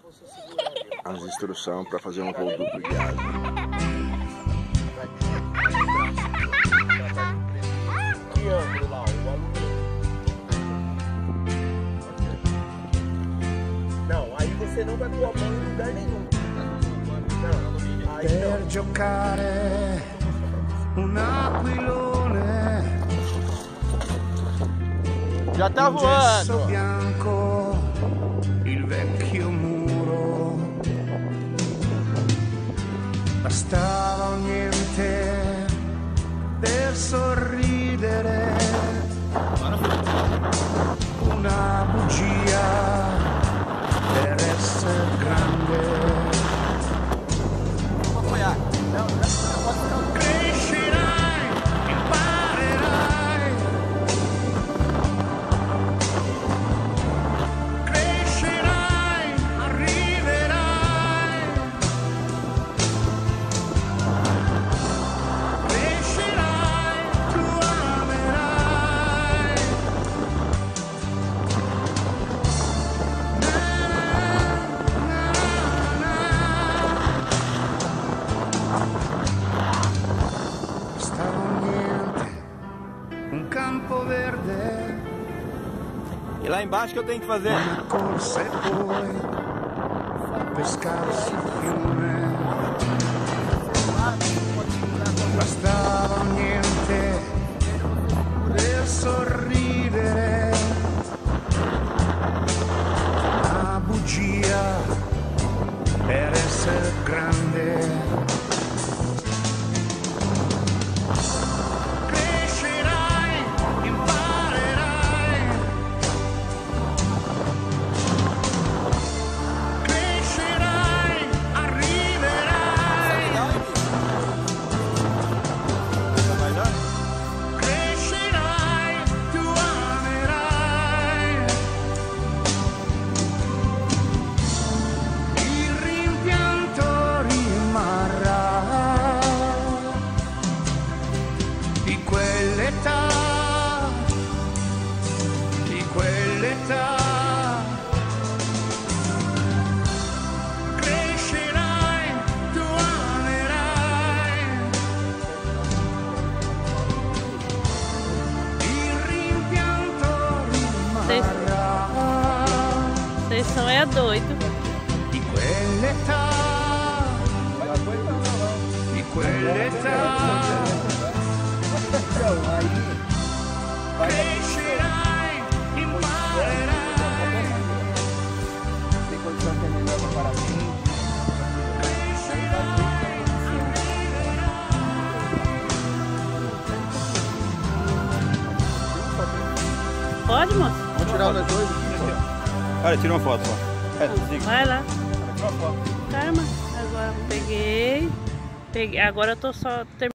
as instruções para fazer um voo duplo guiado. Que ângulo lá? O aluno. Não, aí você não vai pôr a mão em lugar nenhum. Não, aí Per não. giocare un aquilone, Já tá un gesso voando. bianco, il vecchio muro. Bastava niente per sorridere, una bugia per essere grande. Crescerai, imparerai. Crescerai, arriverai. Crescerai, tu amerai. Stava niente, un campo verde, E lá embaixo, o que eu tenho que fazer? una corsa e poi pescarsi il fiume. Bastava niente per sorridere, una bugia per essere grande. Crescerai, imparerai. Crescerai, arriverai. Crescerai, tu amerai. Il rimpianto rimarrà di quell'età, di quell'età. Crescerai, tu amerai. Il rimpianto rimarrà Vocês são doido. di quell'età, di quell'età. Crescerai, imparerai. Pode, moço? Vamos tirar nós dois aqui. Olha, tira uma foto só. Vai lá. Calma. Agora peguei. Agora eu tô só terminando.